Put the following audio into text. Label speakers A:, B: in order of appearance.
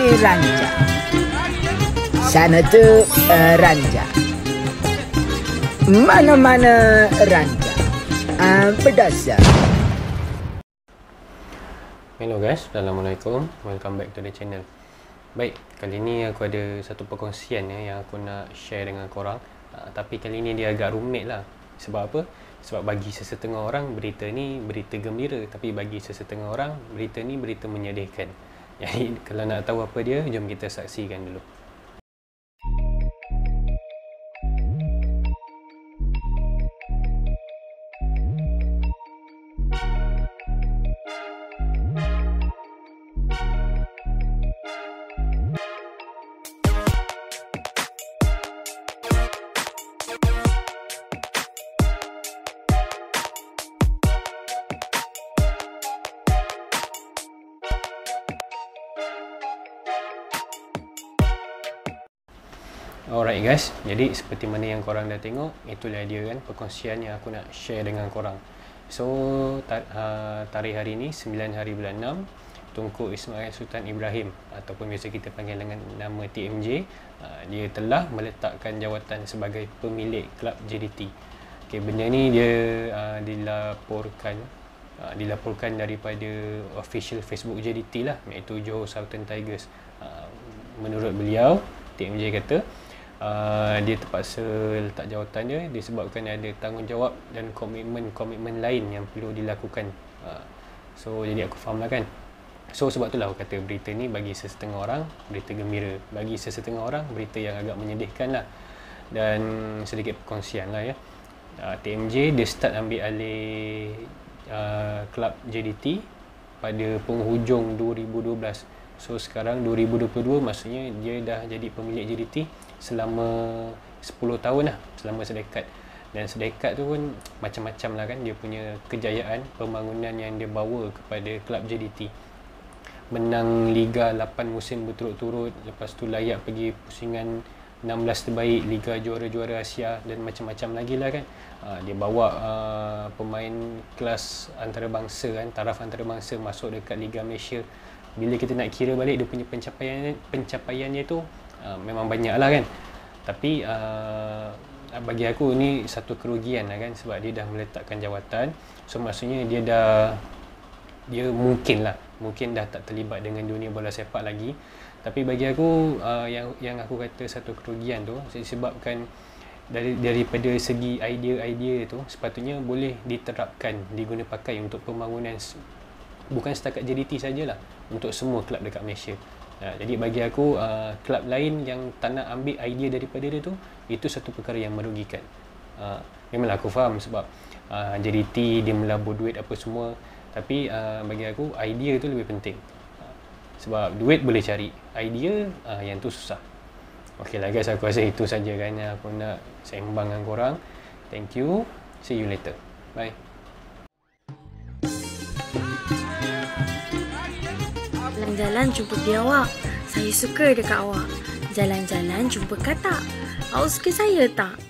A: Ranja. Sana tu Ranja. Mana-mana Ranja. Berdasar.
B: Hello guys, Assalamualaikum. Welcome back to the channel. Baik, kali ni aku ada satu perkongsian yang aku nak share dengan korang. Tapi kali ni dia agak rumit lah. Sebab apa? Sebab bagi sesetengah orang berita ni berita gembira, tapi bagi sesetengah orang berita ni berita menyedihkan. Jadi kalau nak tahu apa dia, jom kita saksikan dulu. Alright guys, jadi seperti mana yang korang dah tengok, itulah dia kan perkongsian yang aku nak share dengan korang. So, tarikh hari ni 9 hari bulan 6, Tunku Ismail Sultan Ibrahim ataupun biasa kita panggil dengan nama TMJ, dia telah meletakkan jawatan sebagai pemilik klub JDT. Okay, benda ni dia dilaporkan daripada official Facebook JDT lah, iaitu Johor Southern Tigers. Menurut beliau, TMJ kata dia terpaksa letak jawatan dia disebabkan ada tanggungjawab dan komitmen lain yang perlu dilakukan. So jadi aku faham lah kan. So sebab itulah aku kata berita ni bagi sesetengah orang berita gembira, bagi sesetengah orang berita yang agak menyedihkan lah. Dan sedikit perkongsian lah ya. TMJ dia start ambil alih klub JDT pada penghujung 2012. So sekarang 2022, maksudnya dia dah jadi pemilik JDT selama 10 tahun lah, selama sedekat. Dan sedekat tu pun macam-macam lah kan, dia punya kejayaan pembangunan yang dia bawa kepada klub JDT. Menang Liga 8 musim berturut-turut, lepas tu layak pergi pusingan 16 terbaik, Liga Juara-Juara Asia dan macam-macam lagi lah kan. Dia bawa pemain kelas antarabangsa kan, taraf antarabangsa masuk dekat Liga Malaysia. Bila kita nak kira balik dia punya pencapaiannya tu memang banyak lah kan. Tapi bagi aku ni satu kerugian lah kan, sebab dia dah meletakkan jawatan. So maksudnya dia mungkin dah tak terlibat dengan dunia bola sepak lagi. Tapi bagi aku yang aku kata satu kerugian tu disebabkan daripada segi idea-idea tu sepatutnya boleh diterapkan, diguna pakai untuk pembangunan bukan setakat JDT sajalah, untuk semua kelab dekat Malaysia. Jadi bagi aku kelab lain yang tak nak ambil idea daripada dia tu, itu satu perkara yang merugikan. Memanglah aku faham sebab JDT dia melabur duit apa semua, tapi bagi aku idea tu lebih penting. Sebab duit boleh cari, idea yang tu susah. Okey lah guys, aku rasa itu saja kan yang aku nak sembang dengan korang. Thank you, see you later, bye.
C: Jalan-jalan jumpa biawak. Saya suka dekat awak. Jalan-jalan jumpa katak. Awak suka saya tak?